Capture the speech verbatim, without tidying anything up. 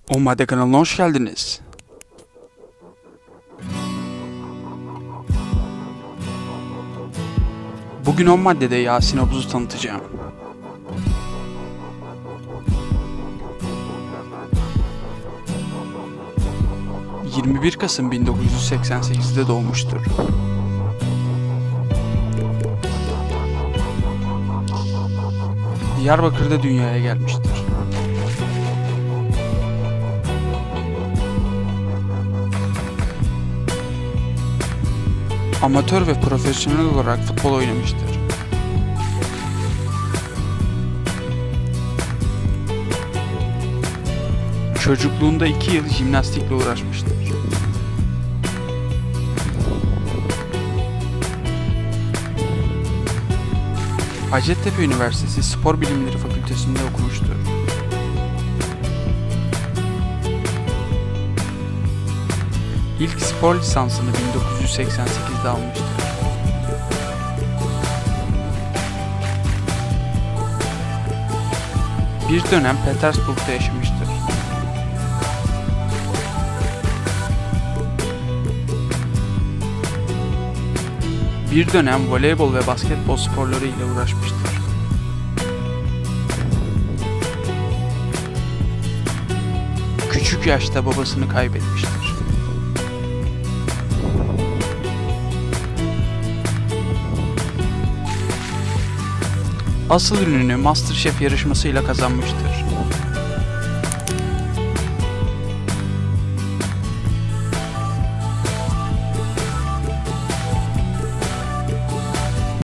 O Madde kanalına hoş geldiniz. Bugün on maddede Yasin Obuz'u tanıtacağım. yirmi bir Kasım bin dokuz yüz seksen sekiz'de doğmuştur. Diyarbakır'da dünyaya gelmiştir. Amatör ve profesyonel olarak futbol oynamıştır. Çocukluğunda iki yıl jimnastikle uğraşmıştır. Hacettepe Üniversitesi Spor Bilimleri Fakültesi'nde okumuştur. İlk spor lisansını bin dokuz yüz seksen sekiz'de almıştır. Bir dönem Petersburg'da yaşamıştır. Bir dönem voleybol ve basketbol sporları ile uğraşmıştır. Küçük yaşta babasını kaybetmiştir. Asıl ününü MasterChef yarışmasıyla kazanmıştır.